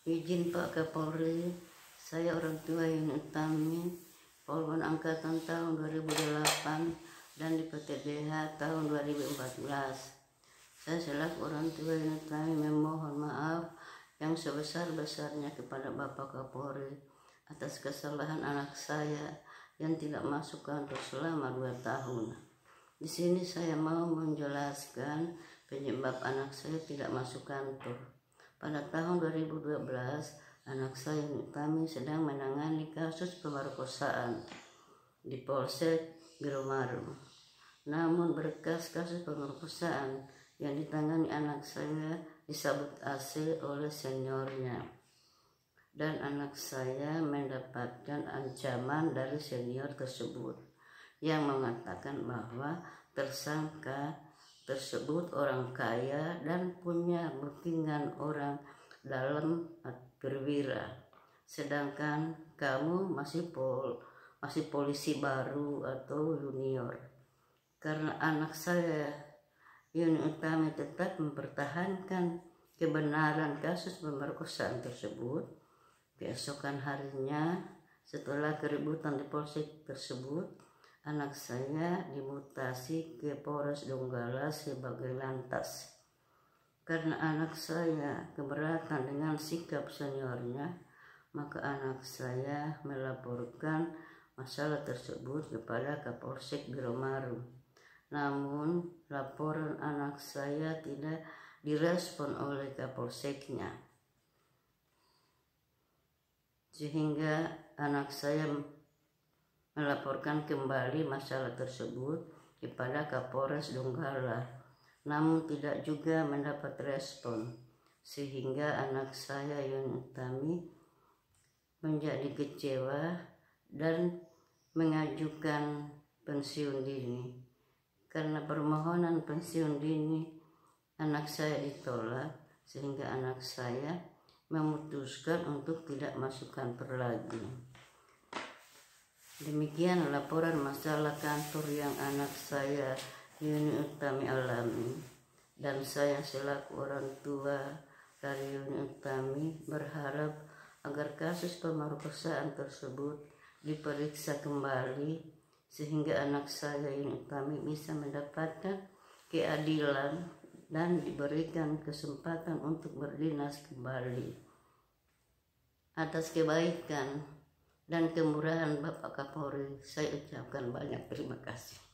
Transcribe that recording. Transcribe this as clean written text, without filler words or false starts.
Izin Pak Kapolri, saya orang tua Yuni Utami, Polwan Angkatan tahun 2008 dan di PTDH tahun 2014. Saya selaku orang tua Yuni Utami memohon maaf yang sebesar-besarnya kepada Bapak Kapolri atas kesalahan anak saya yang tidak masuk kantor selama 2 tahun. Di sini saya mau menjelaskan penyebab anak saya tidak masuk kantor. Pada tahun 2012, anak saya Utami sedang menangani kasus pemerkosaan di Polsek Biromarum. Namun berkas kasus pemerkosaan yang ditangani anak saya disabut AC oleh seniornya. Dan anak saya mendapatkan ancaman dari senior tersebut yang mengatakan bahwa tersangka tersebut orang kaya dan punya bookingan orang dalam perwira, sedangkan kamu masih polisi baru atau junior. Karena anak saya Yuni Utami tetap mempertahankan kebenaran kasus pemerkosaan tersebut, keesokan harinya setelah keributan di polsek tersebut, anak saya dimutasi ke Polres Donggala sebagai lantas. Karena anak saya keberatan dengan sikap seniornya, maka anak saya melaporkan masalah tersebut kepada Kapolsek Biromarum. Namun laporan anak saya tidak direspon oleh Kapolseknya, sehingga anak saya melaporkan kembali masalah tersebut kepada Kapolres Donggala, namun tidak juga mendapat respon, sehingga anak saya Yuni Utami menjadi kecewa dan mengajukan pensiun dini. Karena permohonan pensiun dini anak saya ditolak, sehingga anak saya memutuskan untuk tidak masuk kantor lagi. Demikian laporan masalah kantor yang anak saya Yuni Utami alami, dan saya selaku orang tua dari Yuni Utami berharap agar kasus pemerkosaan tersebut diperiksa kembali sehingga anak saya Yuni Utami bisa mendapatkan keadilan dan diberikan kesempatan untuk berdinas kembali. Atas kebaikan dan kemurahan Bapak Kapolri, saya ucapkan banyak terima kasih.